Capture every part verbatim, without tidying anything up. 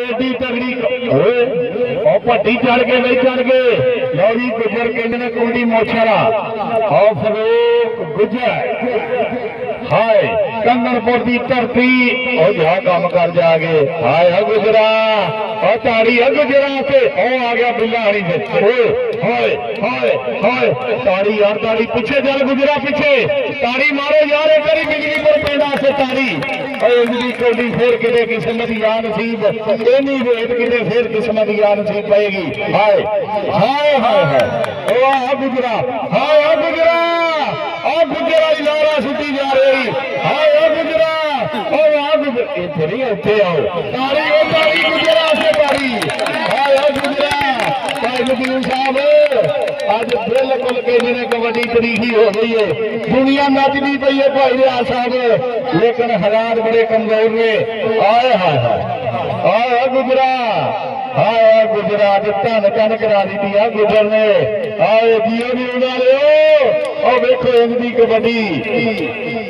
AD तगड़ी और भट्टी चढ़ के नहीं चढ़ गए। लो जी गुजर कहते ने कुंडी मोछा और फरूक गुजर हाय कंगनपुर की धरती और जा काम कर जागे। हाय हा गुजरा और ताड़ी है गुजरा से ओ आ गया बिल्ला हरी से हाय हाय हाय ताड़ी यार ताड़ी पीछे चल गुजरा पीछे ताड़ी मारो यार एक बारी बिजली पर पैदा से ताड़ी और कोडी फिर किते किस्मत या नसीब एनी वेट किते फिर किस्मत या नसीब पाएगी। हाय हाय हाय हाय ओ आ गुजरा हाय आ गुजरा आ गुजरा लारा सुटी जा रही। हाय आ गुजरा ओ आ गुजरा इथे नहीं इथे आओ ताड़ी ओ ताड़ी गुजरा से ताड़ी हाय आ गुजरा भाई नदीम साहब आज बिल्कुल कहते ने कबड्डी तरीकी हो गई है दुनिया नचदी पई है भाई रियाज साहब लेकिन हालात बड़े कमजोर ने। आए हाय हाय आए गुजरा हाय गुजरा धन धन करा दी है गुजर ने आए जियो भी उड़ा लो और देखो इनकी कबड्डी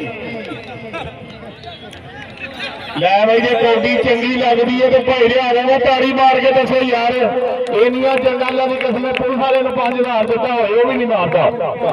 लै भाई जो कौडी चंगी लगती है तो भाई रियाजा ने ताड़ी मार के दसो यार इनिया जंगालों की कसम पुलिस वाले पांच हजार दिता हो भी नहीं मारता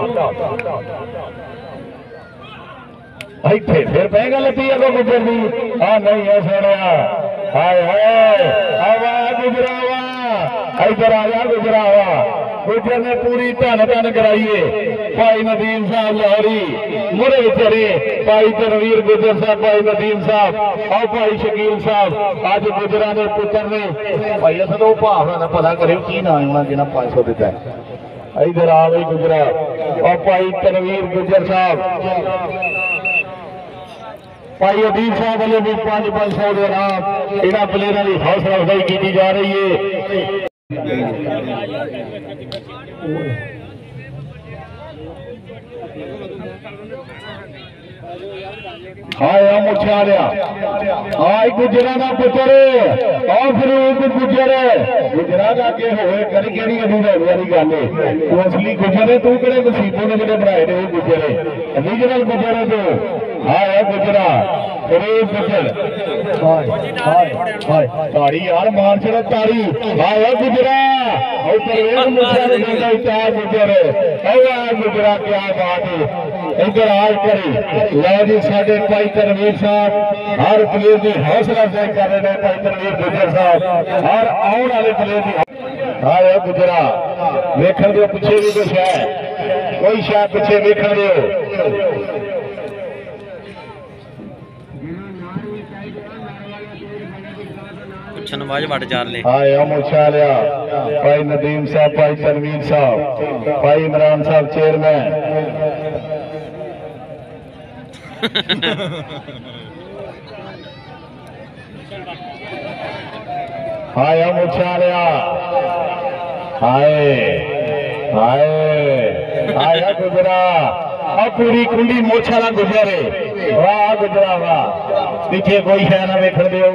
इतने फिर पहगा लती है गुजर की आ नहीं है सुनिया हाय हाय आवा गुजरा वा इधर आ जा गुजरा वा गुजर ने पूरी धन धन कराइए भाई नदीम साहब लाहौरी मुरे चढ़े भाई तनवीर गुजर साहब भाई नदीम साहब और भाई शकील साहब आज गुजरा ने पुत्र ने भाई अस तो भावना ना पता करो की ना होना जिन्हें पांच सौ दिता है। इधर आ भाई गुजरा और भाई तनवीर गुजर साहब भाई अदीब साहब वाले भी पांच पांच सौ के नाम इन्होंने प्लेयरों की हौसला अफजाई की जा रही है। हाय मुछा लिया हाय गुजरा का पुत्र और फिर गुजर गुजरा का अगे होए करी केड़ी अभी वाली गल है तू असली गुजर है तू किहड़े नसीबों ने जिहड़े बनाए ने गुजर है रीजनल गुजर है तू। हाय गुजरा फिर गुजर हाय हाय हाय ताड़ी यार मार चढ़ो ताड़ी हाय गुजरा और परवेज मुछा ने देखा चार गुजर है गुजरा क्या बात है इधर आज करी लो जी साडे भाई तनवीर साहब हर प्लेयर की हौसला अफजाई कर रहे हैं भाई तनवीर गुजर साहब और आने वाले प्लेयर की हाय गुजरा वेखण दो पिछे भी कुछ है कोई शायद पिछे वेखण दो हाय मुछा लिया भाई नदीम साहब भाई तनवीर साहब भाई इमरान साहब चेयरमैन हाय मुछा लिया हाय हाय हाय गुजरा और पूरी कुंडी मोछा ना गुजरे वाह गुजरा वाह पीछे कोई है ना वेखण दियो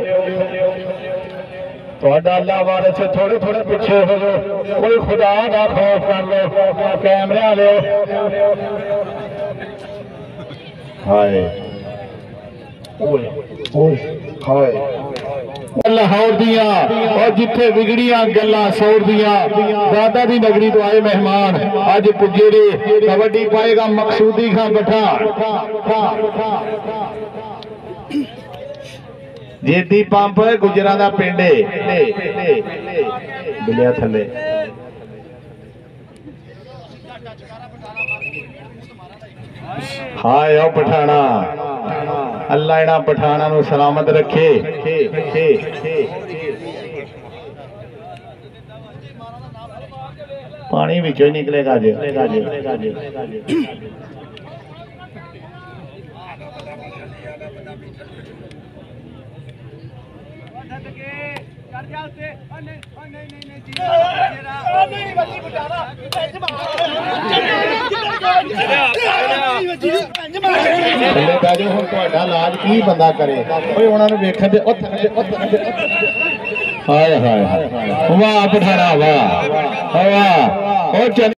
अल्लाह वाले से थोड़े थोड़े पीछे हो जाओ कोई खुदा का खौफ कर लो कैमरा लो। हाय हाय लाहौर दिया और जिथे बिगड़िया गल्लां सौर दिया दादा दी नगरी तो आए मेहमान अज पुजे ने कबड्डी पाएगा मकसूदी खां पठान जेदी पंप गुजरा दा पिंड बिलिया थले हाय ओ पठाना अल्लाह इन्हां पठाना नूं सलामत रखे। पानी विचों ही निकलेगा जी इलाज की बंदा करे वेखन दे हाय हाय वाह पठाना वाह वाह।